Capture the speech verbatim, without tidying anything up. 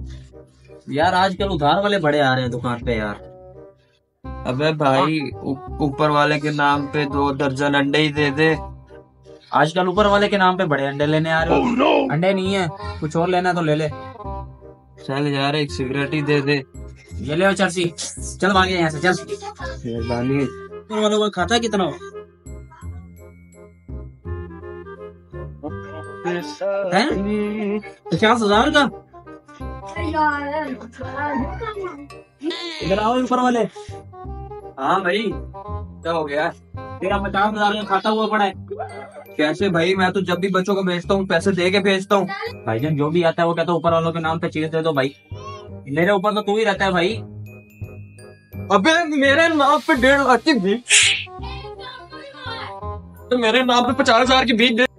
यार आजकल उधार वाले बड़े आ रहे हैं दुकान पे यार। अबे भाई, ऊ- ऊपर वाले के नाम पे दो दर्जन अंडे ही दे दे। आजकल ऊपर वाले के नाम पे बड़े अंडे लेने आ रहे हो। oh, no! अंडे नहीं है, कुछ और लेना है तो ले ले। चल यार, एक सिगरेट ही दे दे। ये ले चर्सी, चल भागे यहाँ से चल। मेहरबानी। ऊपर वालों को खाता कितना हो? हैं? पचास हजार का? इधर आओ ऊपर वाले। हाँ भाई, क्या हो गया? तेरा पचास हजार का खाता हुआ पड़ा है। कैसे भाई? मैं तो जब भी बच्चों को भेजता हूँ पैसे दे के भेजता हूँ। भाईजान जो भी आता है वो कहता है ऊपर वालों के नाम पे चीज दे दो भाई। मेरे ऊपर तो तू ही रहता है भाई। अबे मेरे नाम पे डेढ़ लाख की भीख, तो मेरे नाम पे पचास हजार की भीख दे।